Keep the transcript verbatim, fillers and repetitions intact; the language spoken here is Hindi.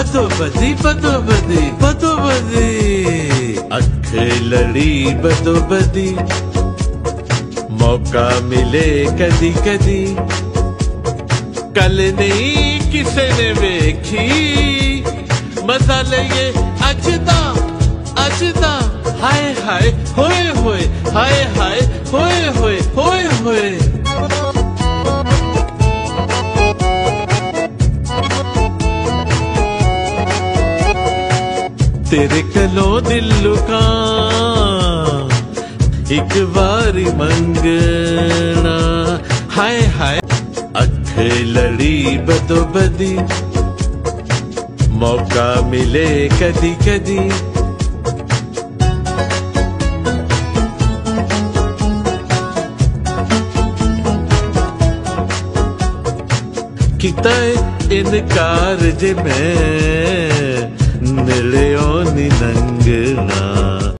बदो बदी बदो बदी बदो बदी, अख लड़ी बदो बदी, मौका मिले कदी कदी, कल नहीं किसे ने वेखी, मजा लइए अजदा अजदा, हाय हाय होए होए, हाय हाय होए होए होए होए। तेरे कलो दिल लुका एक बारी मंगना, हाय हाय अख लड़ी बदो बदी, मौका मिले कदी कदी, किता इनकार जे मैं